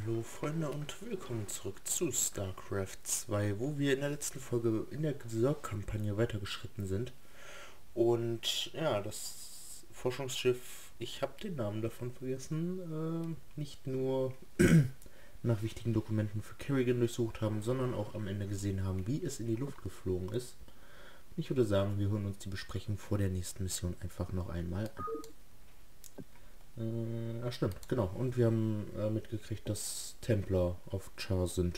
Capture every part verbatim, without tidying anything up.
Hallo Freunde und willkommen zurück zu StarCraft zwei, wo wir in der letzten Folge in der Sorg-Kampagne weitergeschritten sind. Und ja, das Forschungsschiff, ich habe den Namen davon vergessen, äh, nicht nur nach wichtigen Dokumenten für Kerrigan durchsucht haben, sondern auch am Ende gesehen haben, wie es in die Luft geflogen ist. Ich würde sagen, wir hören uns die Besprechung vor der nächsten Mission einfach noch einmal an. Äh, ja, stimmt, genau. Und wir haben äh, mitgekriegt, dass Templer auf Char sind.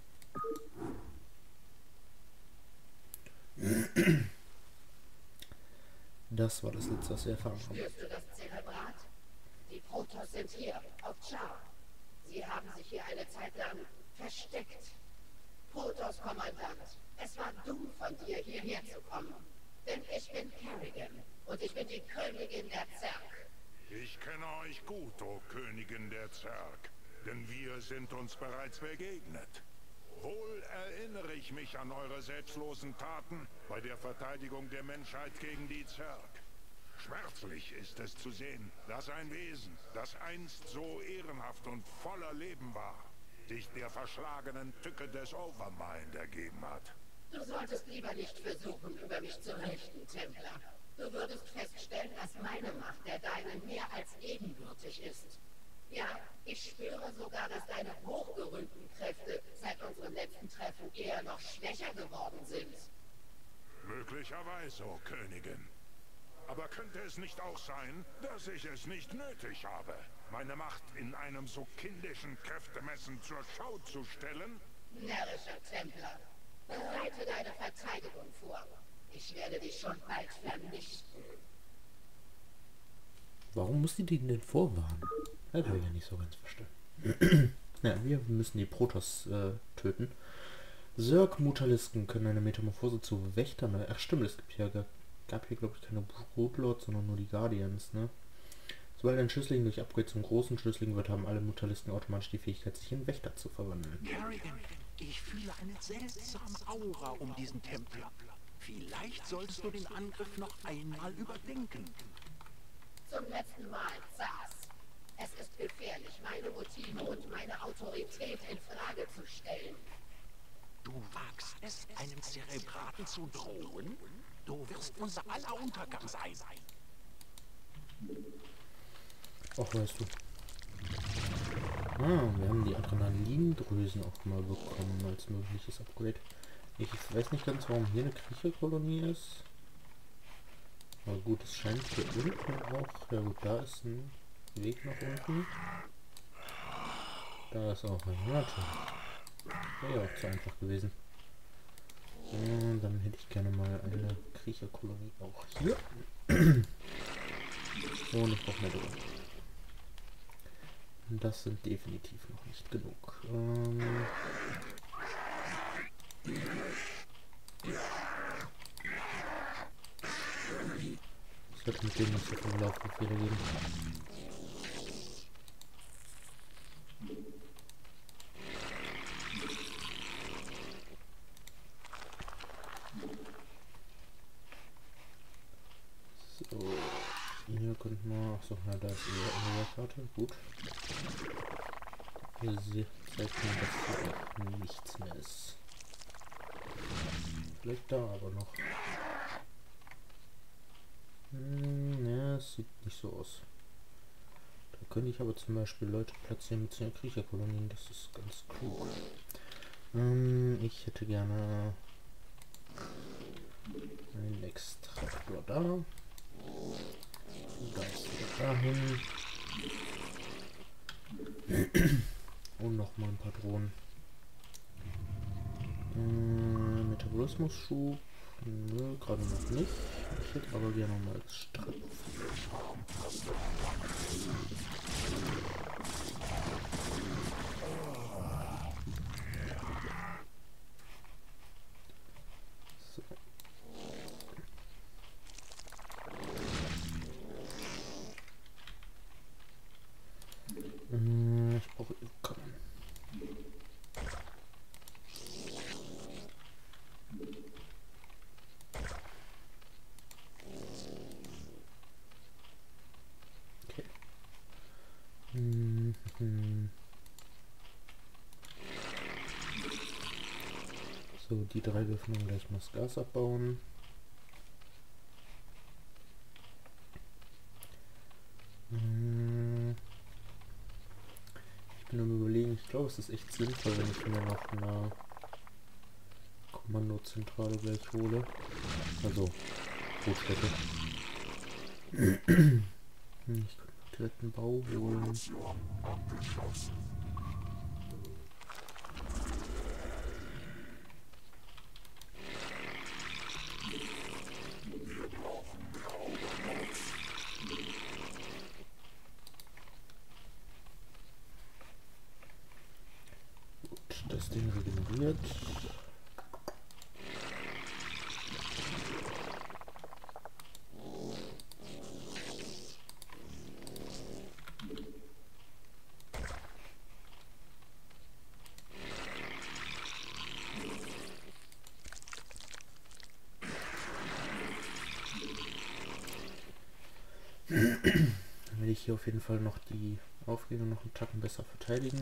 Das war das letzte, was wir erfahren haben. Spürst du das Zerebrat? Die Protoss sind hier, auf Char. Sie haben sich hier eine Zeit lang versteckt. Protoss-Kommandant, es war dumm von dir, hierher zu kommen. Denn ich bin Kerrigan und ich bin die Königin der Zerg. Ich kenne euch gut, o Königin der Zerg, denn wir sind uns bereits begegnet. Wohl erinnere ich mich an eure selbstlosen Taten bei der Verteidigung der Menschheit gegen die Zerg. Schmerzlich ist es zu sehen, dass ein Wesen, das einst so ehrenhaft und voller Leben war, sich der verschlagenen Tücke des Overmind ergeben hat. Du solltest lieber nicht versuchen, über mich zu richten, Templer. Du würdest feststellen, dass meine Macht der deinen mehr als ebenbürtig ist. Ja, ich spüre sogar, dass deine hochgerühmten Kräfte seit unserem letzten Treffen eher noch schwächer geworden sind. Möglicherweise, o Königin. Aber könnte es nicht auch sein, dass ich es nicht nötig habe, meine Macht in einem so kindischen Kräftemessen zur Schau zu stellen? Närrischer Templer, bereite deine Verteidigung vor. Ich werde dich schon bald vernichten. Warum muss die den denn vorwarnen? Das habe ich ja nicht so ganz verstanden. Ja, wir müssen die Protoss äh, töten. Zerg-Mutalisken können eine Metamorphose zu Wächtern. Ach stimmt, es gibt ja, gab hier glaube ich keine Broodlords, sondern nur die Guardians, ne? Sobald ein Schüssling durch Upgrade zum großen Schüssling wird, haben alle Mutalisken automatisch die Fähigkeit, sich in Wächter zu verwandeln. Kerrigan, ich fühle eine seltsame Aura um diesen Templer. Vielleicht solltest du den Angriff noch einmal überdenken. Zum letzten Mal, Zars. Es ist gefährlich, meine Motive und meine Autorität in Frage zu stellen. Du wagst es, einem Zerebraten zu drohen? Du wirst unser aller Untergang sein. Ach, weißt du. Ah, wir haben die Adrenalindrüsen auch mal bekommen als mögliches Upgrade. Ich weiß nicht ganz, warum hier eine Kriecherkolonie ist. Aber gut, es scheint hier unten auch... Ja gut, da ist ein Weg nach unten. Da ist auch ein Warte. Wäre ja auch zu einfach gewesen. Und dann hätte ich gerne mal eine Kriecherkolonie auch hier. Und ich brauche mehr drüber. Das sind definitiv noch nicht genug. Ähm Es wird mit dem nicht so viel Laufbefehle geben. So, hier könnten wir... Achso, ja, da ist ihre Karte. Gut. Hier zeigt mir, dass hier auch nichts mehr ist. Vielleicht da aber noch. Hm, ja, es sieht nicht so aus. Da könnte ich aber zum Beispiel Leute platzieren mit seinen Kriecherkolonien. Das ist ganz klug. Ähm, ich hätte gerne einen Extraktor da. Das wieder dahin. Und noch mal ein paar Drohnen. Äh, Metabolismus-Schub. Nö, gerade noch nicht. Ich hätte aber gerne mal Strapf. So. Äh, ich brauche Ökonomie. So, die drei dürfen dann gleich mal das Gas abbauen. Hm. Ich bin am Überlegen, ich glaube, es ist echt sinnvoll, wenn ich mir noch eine Kommandozentrale gleich hole. Also, Brotstätte. Ich könnte direkt einen Bau holen. Gut, das Ding regeneriert. Dann will ich hier auf jeden Fall noch die Aufgänge noch einen Tacken besser verteidigen.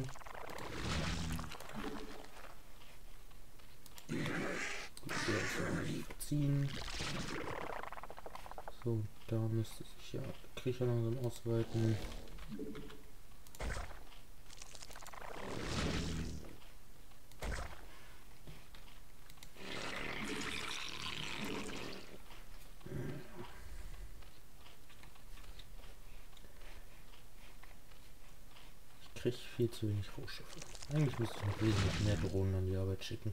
Gut, hier ist ziehen. So, da müsste sich ja Kriecher langsam ausweiten. Ich kriege viel zu wenig Rohstoffe. Eigentlich müsste ich noch wesentlich mehr Drohnen an die Arbeit schicken.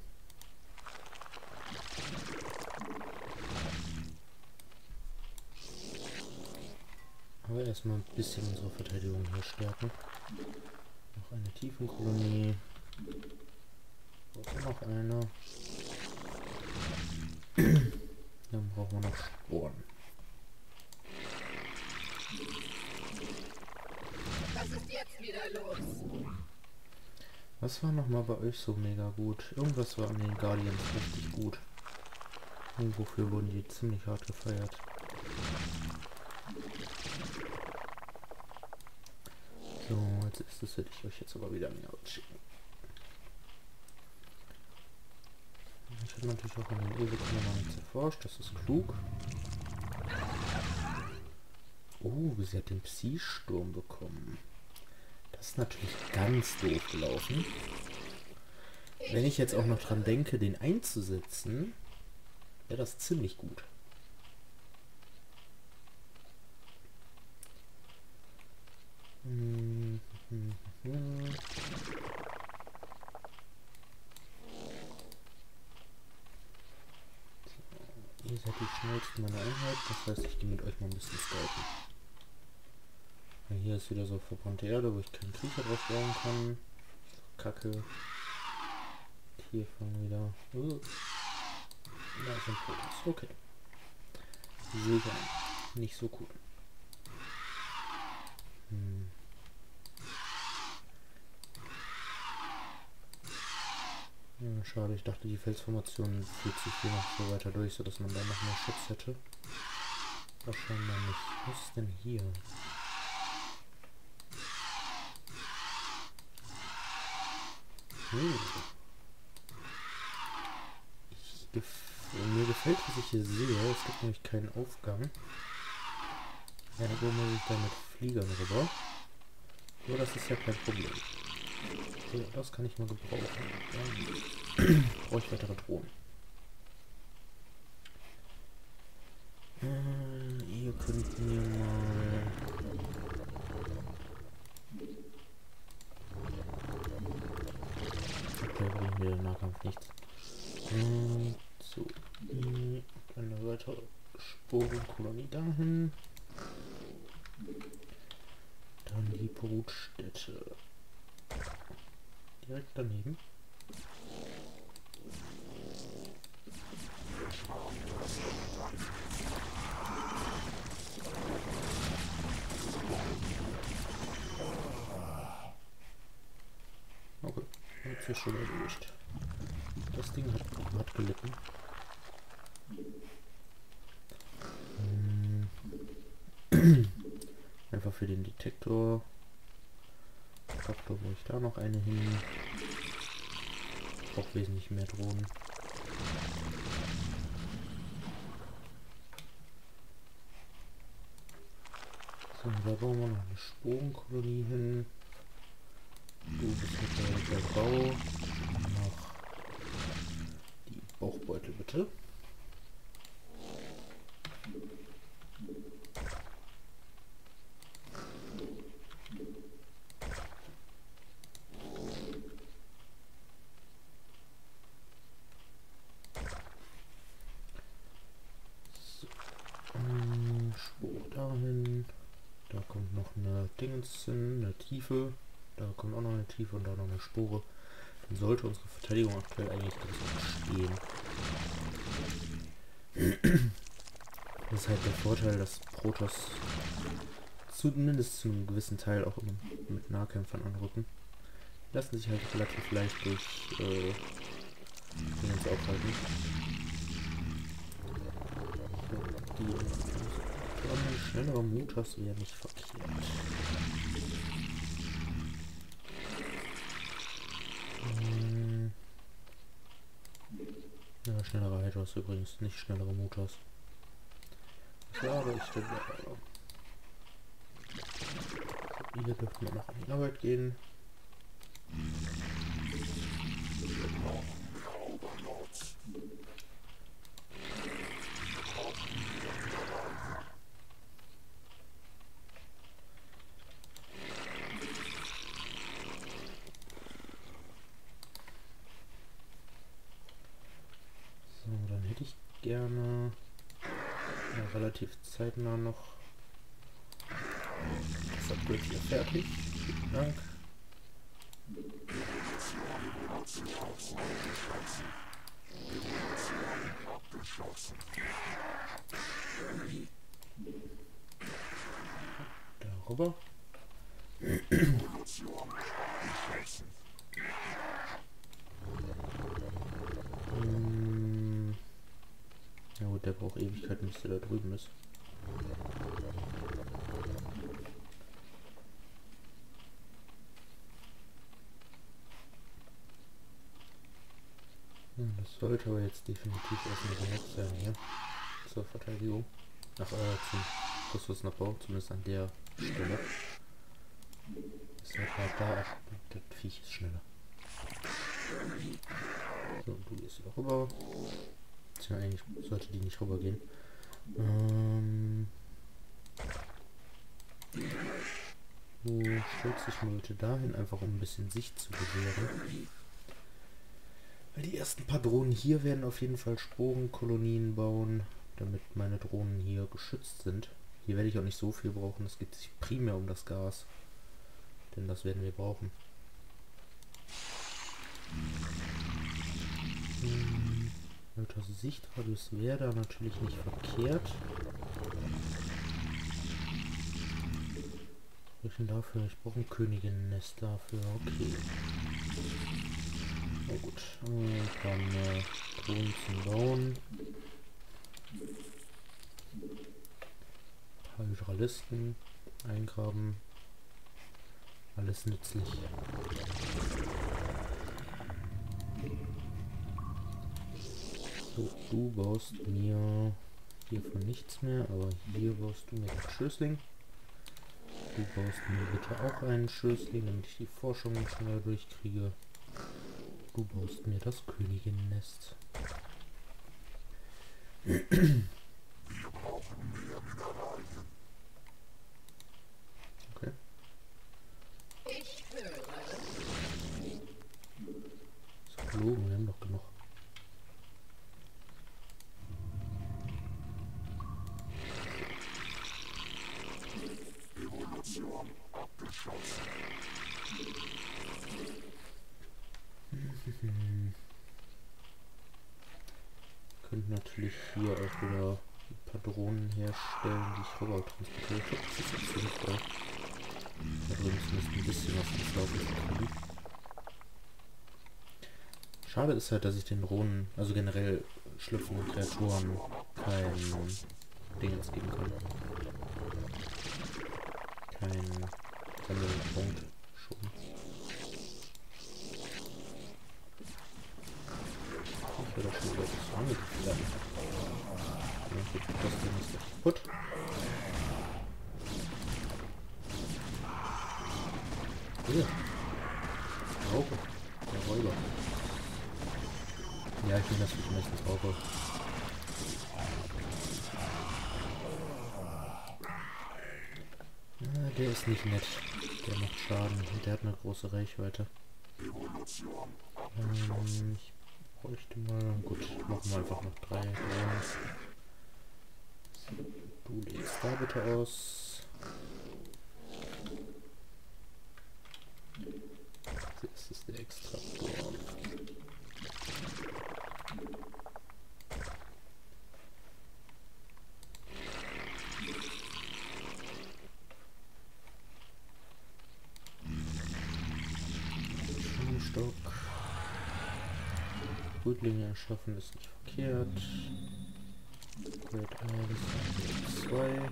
Aber erstmal ein bisschen unsere Verteidigung hier stärken. Noch eine Tiefenkolonie. Wo ist noch eine? Dann brauchen wir noch Sporen. Was ist jetzt wieder los? Was war nochmal bei euch so mega gut? Irgendwas war an den Guardians richtig gut. Und wofür wurden die ziemlich hart gefeiert? So, als erstes werde ich euch jetzt aber wieder mehr schicken. Ich habe natürlich auch an den Ewe-Kanal nichts erforscht, das ist klug. Oh, sie hat den Psi-Sturm bekommen. Das ist natürlich ganz doof gelaufen. Wenn ich jetzt auch noch dran denke, den einzusetzen, wäre das ziemlich gut. Hm, hm, hm. So, ihr seid die schnellsten meiner Einheit, das heißt, ich gehe mit euch mal ein bisschen scouten. Hier ist wieder so verbrannte Erde, wo ich keinen Kriecher drauf bauen kann. Kacke. Hier fangen wieder. Uh. Da ist ein Protoss. Okay. Sehe ich ein. Nicht so cool. Hm. Ja, schade, ich dachte, die Felsformation führt sich hier noch so weiter durch, sodass man da noch mehr Schutz hätte. Wahrscheinlich nicht. Was ist denn hier? Hm. Ich gef mir gefällt, was ich hier sehe. Es gibt nämlich keinen Aufgang. Ja, da muss ich da mit Fliegern rüber. So, das ist ja kein Problem. So, das kann ich mal gebrauchen. Dann brauche ich weitere Drohnen. Äh, ihr könnt mir mal... Okay, bringen wir den Nahkampf nichts. Äh, so, eine weitere Sporenkolonie dahin. Dann die Brutstätte. Direkt daneben. Okay, jetzt ist schon erledigt. Das Ding hat, hat gelitten. Hm. Einfach für den Detektor. Ich glaube, wo ich da noch eine hin. Ich brauche wesentlich mehr Drohnen. So, da bauen wir noch eine Sporenkolonie hin. Du bist mit der Bau. Noch die Bauchbeutel bitte. So. Ähm, Spur dahin. Da kommt noch eine Dingens hin, eine Tiefe. Da kommt auch noch eine Tiefe und da noch eine Spore. Dann sollte unsere Verteidigung aktuell eigentlich ganz gut stehen. Das ist halt der Vorteil, dass Protoss zumindest zu einem gewissen Teil auch immer mit Nahkämpfern anrücken. Lassen sich halt relativ leicht durch äh, Dingens aufhalten. So, die ein schnellerer Mutas wäre nicht verkehrt. Hm. Ja, schnellere Hydras übrigens, nicht schnellere Mutas. Ja, aber ich denke, aber. So, hier dürfen wir noch in die Arbeit gehen. So, dann hätte ich gerne ja, relativ zeitnah noch das Upgrade hier fertig. Vielen Dank. Darüber. hm. Ja gut, der braucht Ewigkeiten, bis der da drüben ist. Das sollte aber jetzt definitiv erstmal genug sein hier zur Verteidigung. Ach, äh, zum Ressourcenabbau, zumindest an der Stelle. Das wird halt da ab. Das Viech ist schneller. So, du gehst wieder rüber. Tja, eigentlich sollte die nicht rüber gehen. Ähm. Wo stellst dich mal bitte dahin, einfach um ein bisschen Sicht zu gewähren? Weil die ersten paar Drohnen hier werden auf jeden Fall Sporenkolonien bauen, damit meine Drohnen hier geschützt sind. Hier werde ich auch nicht so viel brauchen, es geht sich primär um das Gas. Denn das werden wir brauchen. Hm, Alter, Sichtradius wäre da natürlich nicht verkehrt. Was ich denn dafür? Ich brauche ein Königinnennest dafür, okay. Na gut, äh, dann äh, Drohnen zum Bauen. Ein paar Hydralisten eingraben. Alles nützlich. So, du baust mir hiervon nichts mehr, aber hier baust du mir den Schößling. Du baust mir bitte auch einen Schößling, damit ich die Forschung schneller durchkriege. Du baust mir das Königinnennest. Okay. Ist gelogen, wir haben doch genug. Evolution abgeschlossen. Könnten natürlich hier auch wieder ein paar Drohnen herstellen, die ich rüber transportiere. Das ist jetzt sinnvoll. Da drüben zumindest ein bisschen was ins Laufen kriegen. Schade ist halt, dass ich den Drohnen, also generell schlüpfenden Kreaturen, kein Dingens geben kann. Kein Sammelpunkt schon. Ich werde schon wieder das angegriffen werden. Ja, gut, das Ding ist gleich kaputt. Hier. Raupe. Der Räuber. Ja, ich nehme das für meistens Raupe. Ah, der ist nicht nett. Der macht Schaden. Der hat eine große Reichweite. Ähm, ich bräuchte mal... Gut, machen wir einfach noch drei. Du legst da bitte aus. Das ist der Extraktor. Stock. Brütlinge erschaffen ist nicht verkehrt. Grade eins, zwei.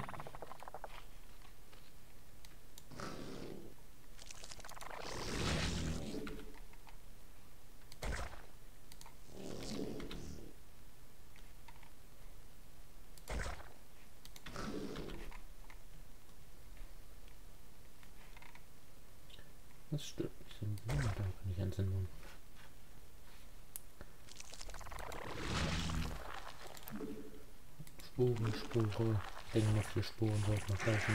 Das stört mich so ein bisschen. Da kann ich Entsendung. Spuren, Spuren. Ich denke noch vier Spuren sollten noch reichen.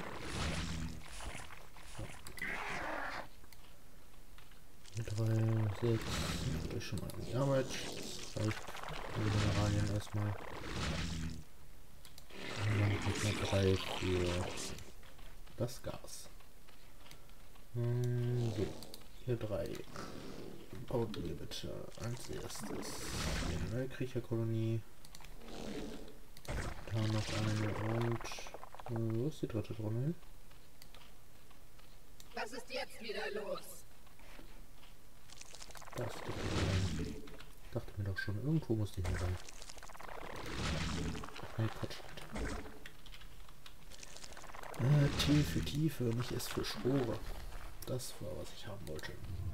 So. drei, sechs. Macht euch schon mal an die Arbeit. Das reicht für die Mineralien erstmal. Und dann gibt es noch drei für das Gas. So, hier drei. Baut mir bitte als erstes eine Neukriecherkolonie. Da noch eine und... Äh, wo ist die dritte drin hin? Was ist jetzt wieder los? Das ist die dritte. Ich dachte mir doch schon, irgendwo muss die hin sein. Nee, Quatsch. Äh, Tiefe, Tiefe, nicht S für Spore. Das war, was ich haben wollte.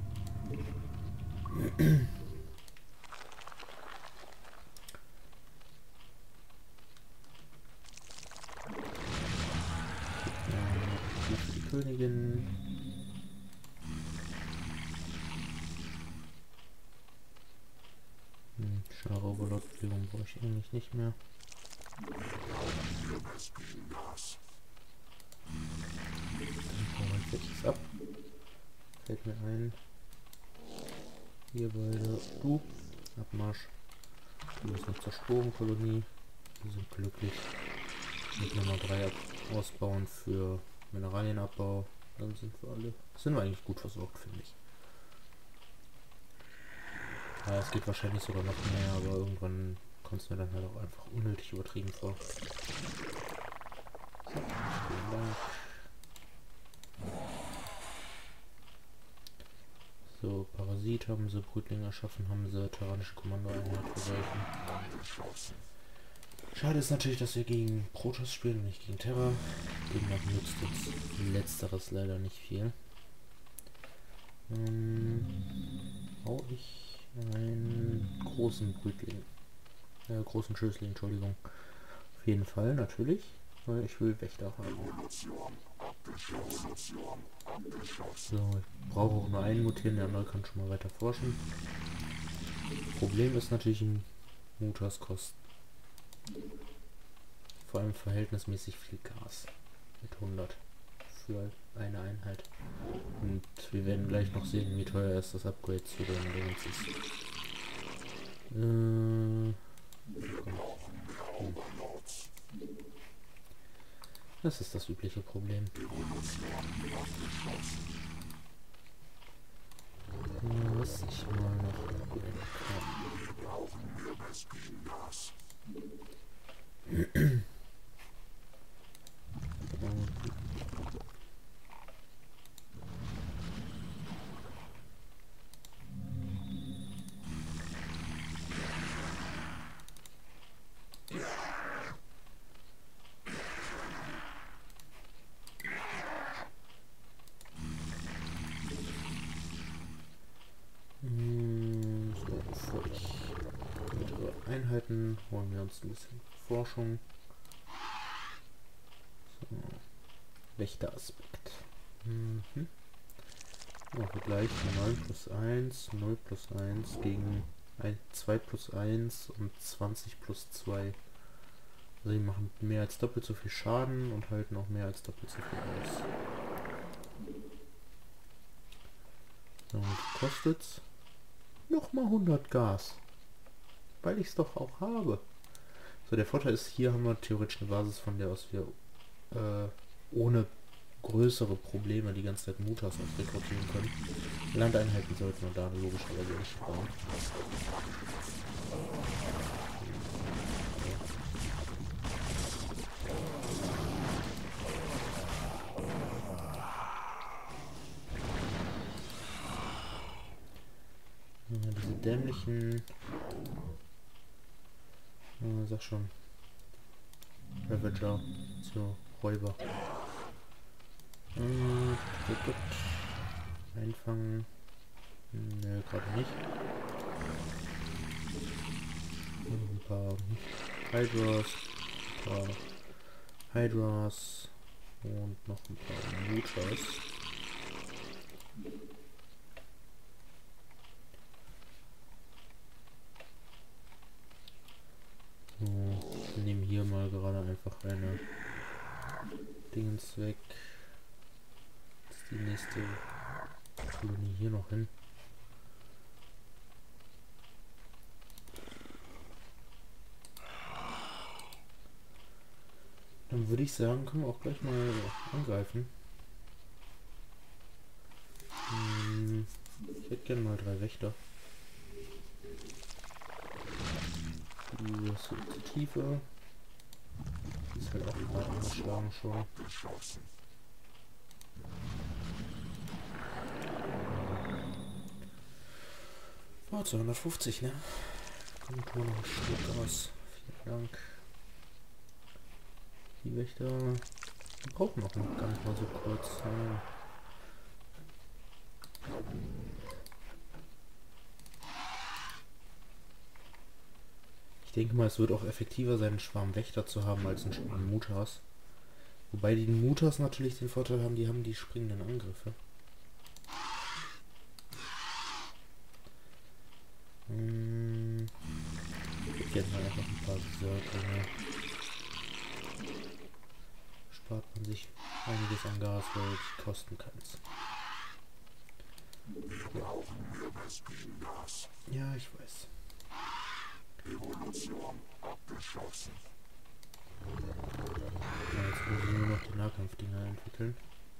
Ja, für die Königin. Hm, Schar-Overlord-Bewegung brauche ich eigentlich nicht mehr. Dann brauche ich jetzt ab. Fällt mir ein. Hier beide. Du. Abmarsch. Du bist noch zur Sporenkolonie. Wir sind glücklich. Mit Nummer drei ausbauen für Mineralienabbau. Dann sind wir alle. Sind wir eigentlich gut versorgt, finde ich. Ja, es geht wahrscheinlich sogar noch mehr, aber irgendwann kommt es mir dann halt auch einfach unnötig übertrieben vor. So, vielen Dank. So, Parasit haben sie, Brütlinge erschaffen haben sie, tyrannische Kommandoeinheit verwalten. Schade ist natürlich, dass wir gegen Protoss spielen und nicht gegen Terra. Demnach nützt uns letzteres leider nicht viel. Ähm, hau ich einen großen Brütling. Äh, großen Schößling, Entschuldigung. Auf jeden Fall, natürlich. Weil ich will Wächter haben. So, ich brauche auch nur einen mutieren, der andere kann schon mal weiter forschen. Problem ist natürlich, ein Mutors kostet vor allem verhältnismäßig viel Gas. Mit hundert für eine Einheit. Und wir werden gleich noch sehen, wie teuer ist das Upgrade zu den Dingens ist. Äh, hm. Das ist das übliche Problem. Was ich mal noch upgraden kann. Einheiten holen wir uns ein bisschen Forschung. So. Wächteraspekt. Mhm. Ja, Vergleich neun plus eins, null plus eins gegen zwei plus eins und zwanzig plus zwei. Also die machen mehr als doppelt so viel Schaden und halten auch mehr als doppelt so viel aus. So, und kostet's nochmal hundert Gas. Weil ich es doch auch habe. So, der Vorteil ist, hier haben wir theoretisch eine Basis, von der aus wir äh, ohne größere Probleme die ganze Zeit Mutas auch rekrutieren können. Landeinheiten sollten wir da logischerweise nicht bauen. Ja, diese dämlichen... Ja, sag schon. Ravager, so Räuber. Äh, gut, gut. Einfangen. Nö, gerade nicht. Ein paar Hydras, ein paar Hydras und noch ein paar Mutas. So, wir nehmen hier mal gerade einfach eine Dingens weg. Das ist die nächste Kolonie hier noch hin. Dann würde ich sagen, können wir auch gleich mal angreifen. Hm, ich hätte gerne mal drei Wächter. Die ist die Tiefe. Die ist halt auch gerade angeschlagen schon. Oh, zweihundertfünfzig, ne? Kommt nur noch ein Stück aus. Vielen Dank. Die Wächter brauchen auch noch gar nicht mal so kurz. Ja. Ich denke mal, es wird auch effektiver sein, einen Schwarm Wächter zu haben als einen Schwarm Mutas. Wobei die Mutas natürlich den Vorteil haben, die haben die springenden Angriffe. Hm. Ich hätte mal einfach ein paar Söldner. Spart man sich einiges an Gas, weil die kosten keins. Ja, ich weiß. Evolution abgeschlossen. Ja, jetzt müssen wir nur noch die Nahkampfdinger entwickeln.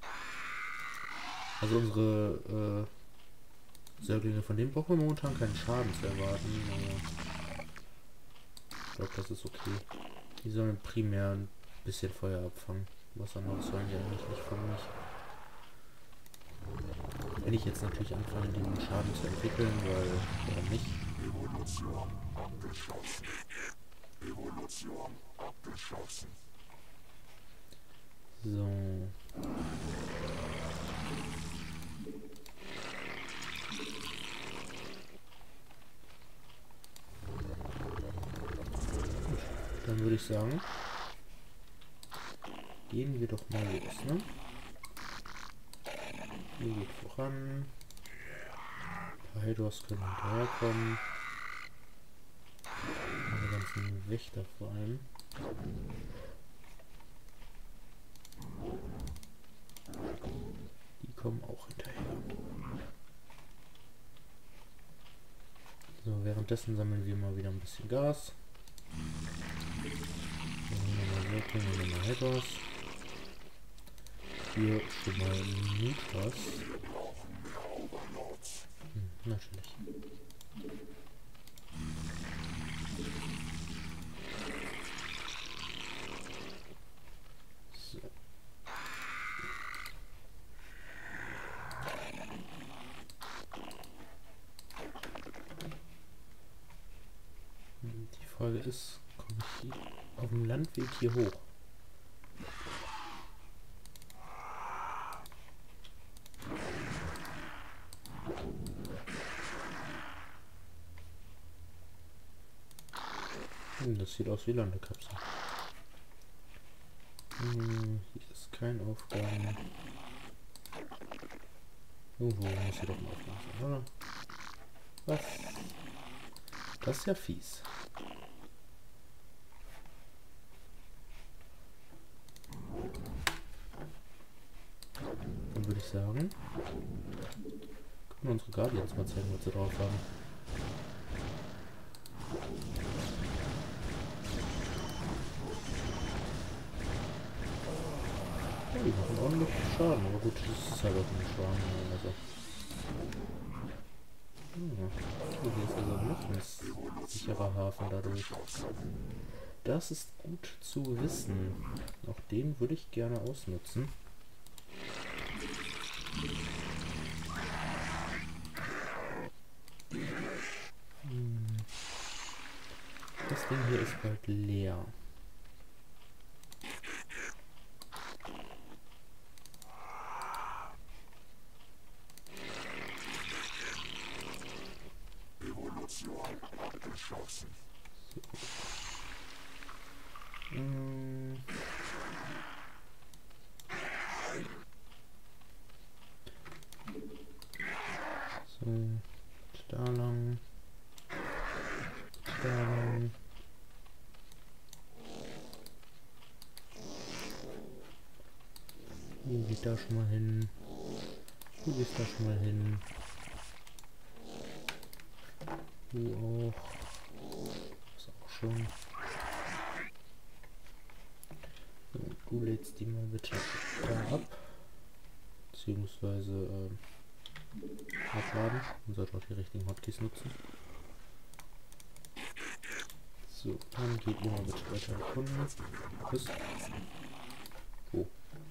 Also unsere äh, Säuglinge, von denen brauchen wir momentan keinen Schaden zu erwarten. Aber ich glaube, das ist okay. Die sollen primär ein bisschen Feuer abfangen. Was anderes sollen die eigentlich nicht von mich. Wenn ich jetzt natürlich anfange, den Schaden zu entwickeln, weil, warum nicht? Evolution abgeschlossen. Evolution abgeschlossen. So. Dann würde ich sagen, gehen wir doch mal los, ne? Hier geht voran. Ein paar Hydras können hinterherkommen. Die ganzen Wächter vor allem. Die kommen auch hinterher. So, währenddessen sammeln wir mal wieder ein bisschen Gas. Nochmal Wirkung, nochmal Hydras. Hier schon mal Mutas. Hm, natürlich. So. Die Frage ist, komme ich hier auf dem Landweg hier hoch? Hm, das sieht aus wie Landekapsel. Hm, hier ist kein Aufgaben. Irgendwo muss hier doch ein Aufgaben sein, oder? Was? Das ist ja fies. Dann würde ich sagen, können wir unsere Guardians mal zeigen, was sie drauf haben. Ja, die machen ordentlich Schaden, aber gut, das ist halt auch ein Schwarm. Also. Ja, hier ist also noch ein sicherer Hafen dadurch. Das ist gut zu wissen. Auch den würde ich gerne ausnutzen. Das Ding hier ist bald leer. So. Hm. So, da lang. Da lang. Du gehst da schon mal hin. Du gehst da schon mal hin. Du auch. Das auch schon. So, du lädst die mal bitte da ab. Beziehungsweise ähm, abladen. Man sollte auch die richtigen Hotkeys nutzen. So, dann geht ihr mal bitte weiter erkunden. Bis. Oh.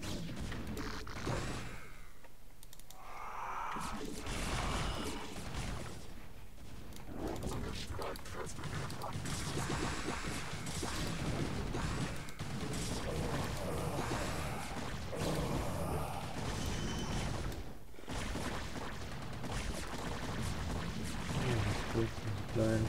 Klein.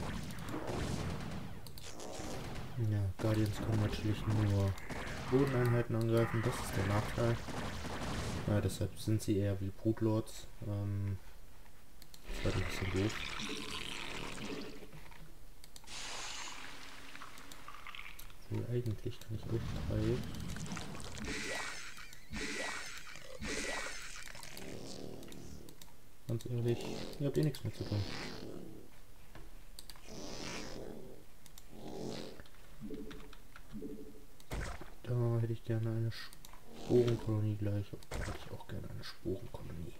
Ja, Guardians können natürlich nur Bodeneinheiten angreifen, das ist der Nachteil. Ja, deshalb sind sie eher wie Brutlords. Ähm, das war ein bisschen doof. So, eigentlich kann ich euch drei. Ganz ehrlich, ihr habt eh nichts mehr zu tun. Da hätte ich gerne eine Sporenkolonie gleich. Da hätte ich auch gerne eine Sporenkolonie.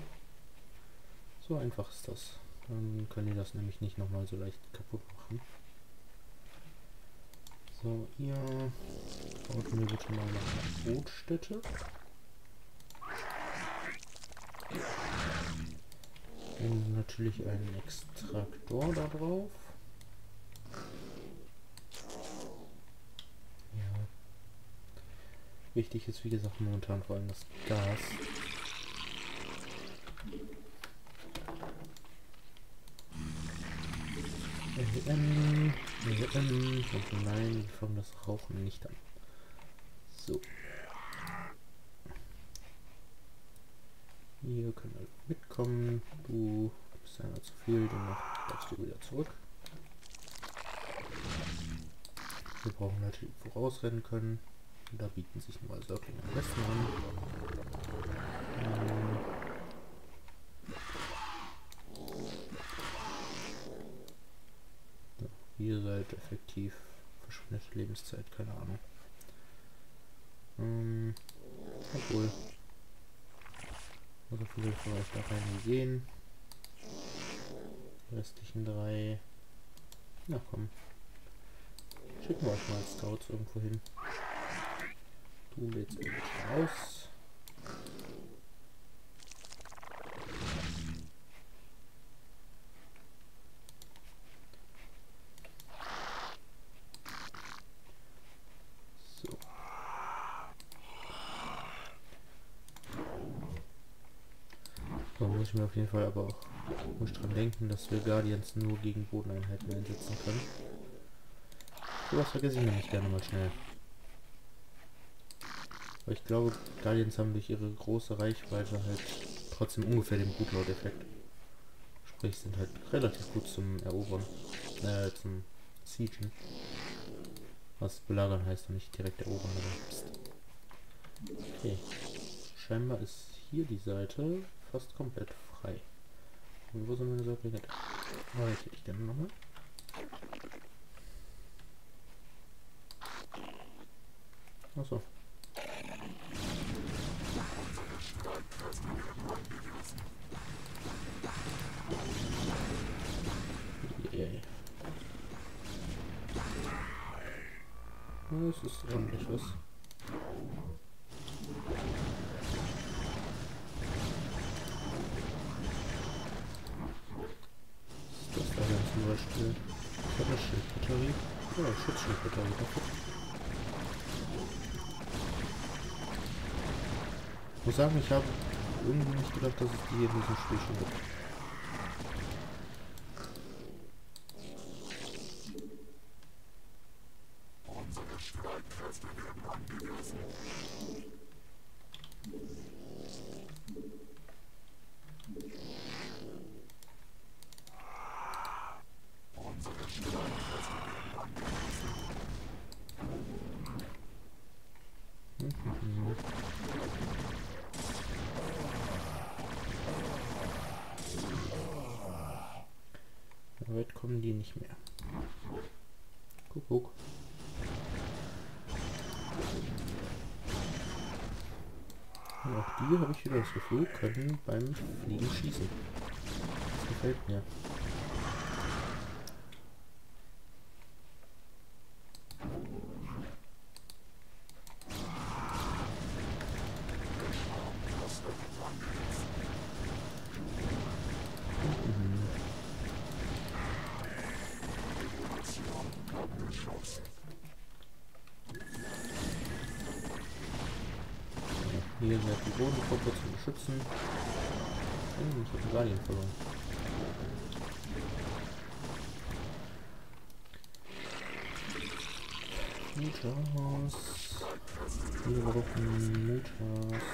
So einfach ist das. Dann können die das nämlich nicht nochmal so leicht kaputt machen. So, ihr baut mir bitte mal eine Brutstätte. Und natürlich einen Extraktor da drauf. Ja. Wichtig ist wie gesagt momentan vor allem das Gas. Ähm, ähm, und nein, wir fangen das Rauchen nicht an. So. Hier können wir mitkommen. Du bist ja zu viel, dann darfst du wieder zurück. Wir brauchen natürlich vorausrennen können. Und da bieten sich nur Säuglinge am besten an. Ähm so, ihr seid effektiv verschwendete Lebenszeit, keine Ahnung. Ähm, obwohl. Also viele von euch da reingehen. Die restlichen drei. Na komm. Schicken wir euch mal als Scouts irgendwo hin. Du lädst mich aus. So. So muss ich mir auf jeden Fall aber auch muss dran denken, dass wir Guardians nur gegen Bodeneinheiten einsetzen können. Sowas vergesse ich nämlich gerne mal schnell. Aber ich glaube, Guardians haben durch ihre große Reichweite halt trotzdem ungefähr den Bootload-Effekt. Sprich, sind halt relativ gut zum Erobern, äh, zum Siegen. Was belagern heißt und nicht direkt erobern. Aber okay. Scheinbar ist hier die Seite fast komplett frei. Und wo sind meine Seite? Wo hätte ich denn nochmal? Achso. Yeah. Das ist ordentlich was. Was ist das da denn zum Beispiel? Ich habe eine Schildbatterie. Ja, Schutzschildbatterie kaputt. Ich muss sagen, ich habe irgendwie nicht gedacht, dass es die hier in diesem Spiel schon gibt. Weit kommen die nicht mehr. Guck, guck. Und auch die, habe ich wieder das Gefühl, können beim Fliegen schießen. Das gefällt mir. Hier sind die Bodengruppe zum Beschützen. Oh, ich habe einen Guardian verloren. Mutas. Viele Gruppen. Mutas.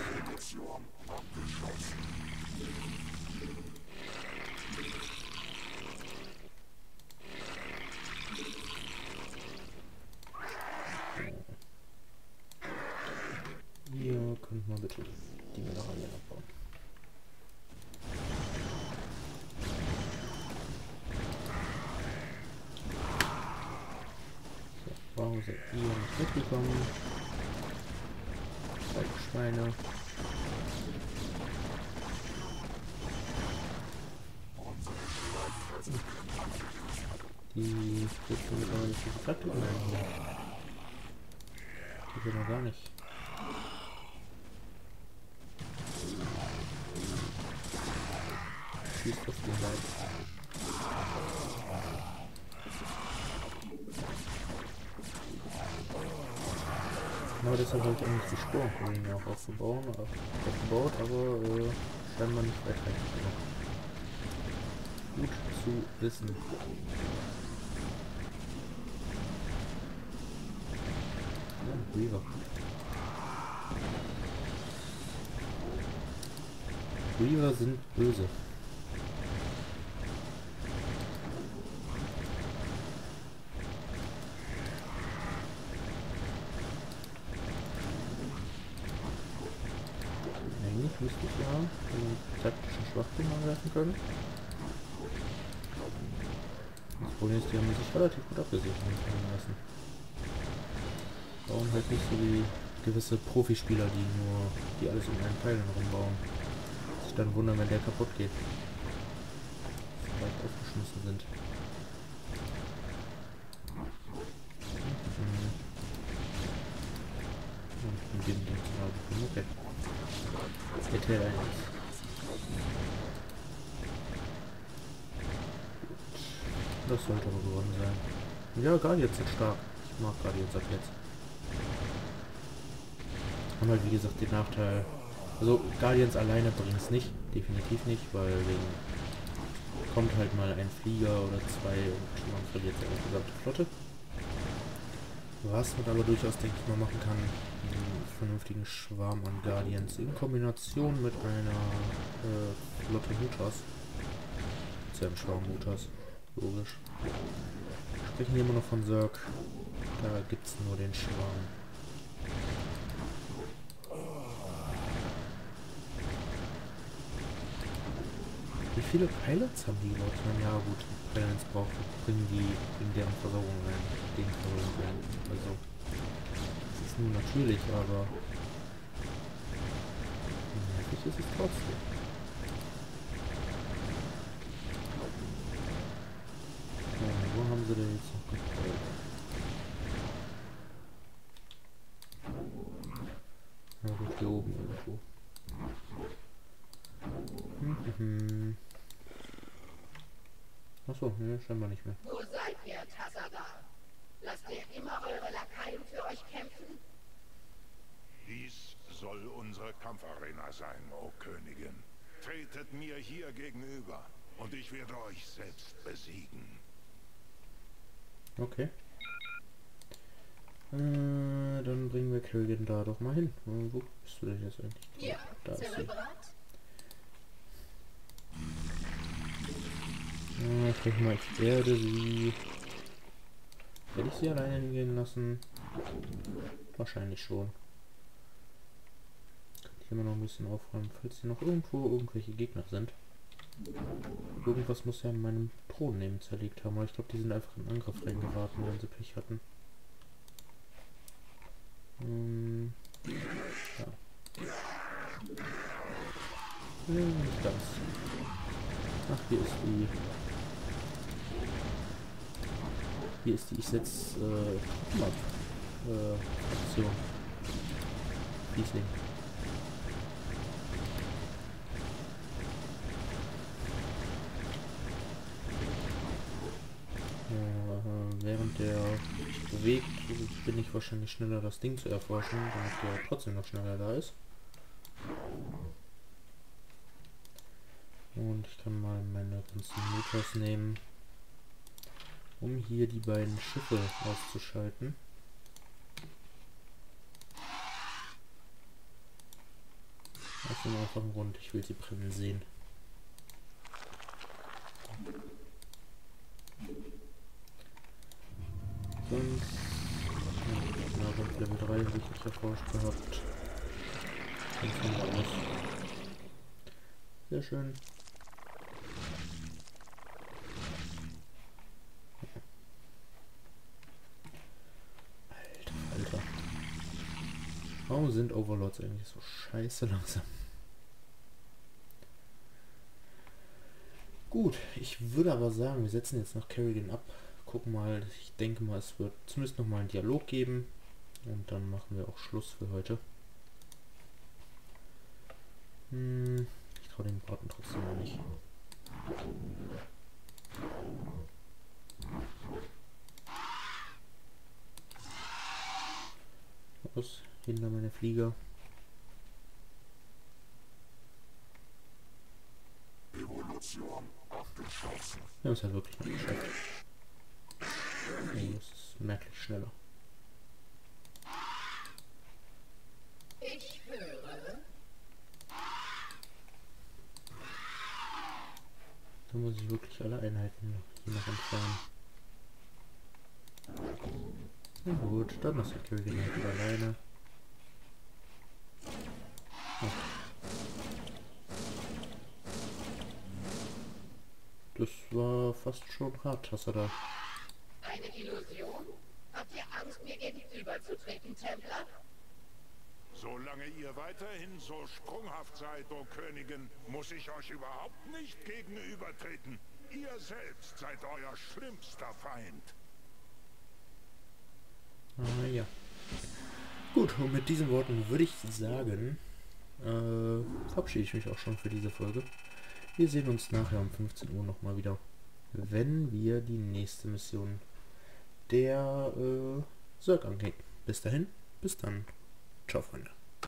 Hier könnte man bitte die Mineralien abbauen. So, warum seid ihr nicht mitgekommen? Zwei Schweine. Die dürfen wir aber nicht diese Taktik nehmen. Die will man gar nicht. Schießt auf den Leib. Genau deshalb habe ich eigentlich die Sporenkolonien auch aufgebaut, aufgebaut aber äh, scheinbar nicht weitreichend genug. Gut zu wissen. Ja, Reaver. Reaver sind böse. Eigentlich müsste ich ja den taktischen Schwachpunkt angreifen können. Das Problem ist, die haben sich relativ gut abgesichert lassen. Warum halt nicht so wie gewisse Profispieler, die nur die alles um einen Pfeil herumbauen. Sich dann wundern, wenn der kaputt geht. Dass sie leicht aufgeschmissen sind. Und mit dem Ding zu haben. Okay. Der Teil eins. Das sollte aber gewonnen sein. Ja, Guardians sind stark. Ich mag Guardians ab jetzt. Haben halt wie gesagt den Nachteil. Also Guardians alleine bringt es nicht. Definitiv nicht, weil wegen kommt halt mal ein Flieger oder zwei und man verliert seine gesamte Flotte. Was man aber durchaus, denke ich mal, machen kann, einen vernünftigen Schwarm an Guardians in Kombination mit einer äh, Flotte Mutas. Zu einem Schwarm Mutas. Logisch. Wir sprechen hier immer noch von Zerg. Da gibt es nur den Schwarm. Wie viele Pilots haben die Leute? Na ja, gut. Pilots brauchen, bringen die in deren Versorgung rein. Den Versorgung rein. Also, das ist nur natürlich, aber nervig ist es trotzdem. Ja, wo haben sie denn jetzt noch gefolgt? Ja gut, hier oben irgendwo. Mhm. Achso, ne, scheinbar nicht mehr. Wo seid ihr, Tassadar? Lasst ihr immer eure Lakaien für euch kämpfen? Dies soll unsere Kampfarena sein, o Königin. Tretet mir hier gegenüber, und ich werde euch selbst besiegen. Okay. Äh, dann bringen wir Kerrigan da doch mal hin. Äh, wo bist du denn jetzt eigentlich? Hier, Da ist sie. Zerebrat. Äh, ich denke mal, ich werde sie... Werde ich sie alleine hingehen lassen? Wahrscheinlich schon. Kann ich immer noch ein bisschen aufräumen, falls hier noch irgendwo irgendwelche Gegner sind. Irgendwas muss ja in meinem Thron neben zerlegt haben, aber ich glaube, die sind einfach in Angriff reingeraten, wenn sie Pech hatten. Hm, ja. Hm, nicht ganz. Ach, hier ist die. Hier ist die, ich setze äh, Map, äh, Aktion. Riesling. Äh, während der sich bewegt, bin ich wahrscheinlich schneller, das Ding zu erforschen, damit der trotzdem noch schneller da ist. Und ich kann mal meine ganzen Motors nehmen, um hier die beiden Schiffe auszuschalten. Aus dem einfachen Grund, ich will sie brennen sehen. Sonst... Na, beim Level drei habe ich nicht erforscht gehabt. Dann kommt alles. Sehr schön. Alter, Alter. Warum sind Overlords eigentlich so scheiße langsam? Gut, ich würde aber sagen, wir setzen jetzt noch Kerrigan ab. Gucken mal, ich denke mal, es wird zumindest noch mal einen Dialog geben. Und dann machen wir auch Schluss für heute. Hm, ich traue den Braten trotzdem noch nicht. Los, hinter meine Flieger. Evolution abgeschlossen. Wir haben es halt wirklich nicht geschafft. Oh, das ist merklich schneller. Ich höre. Da muss ich wirklich alle Einheiten hier noch entfernen. Na gut, dann ist der Kerrigan halt wieder alleine. Oh. Das war fast schon hart, was er da... Eine Illusion? Habt ihr Angst, mir gegenüberzutreten, Templer? Solange ihr weiterhin so sprunghaft seid, o Königin, muss ich euch überhaupt nicht gegenübertreten. Ihr selbst seid euer schlimmster Feind. Ah ja. Gut, und mit diesen Worten würde ich sagen, äh, verabschiede ich mich auch schon für diese Folge. Wir sehen uns nachher um fünfzehn Uhr nochmal wieder, wenn wir die nächste Mission der äh, Zerg angehen. Bis dahin, bis dann. Ciao, Freunde.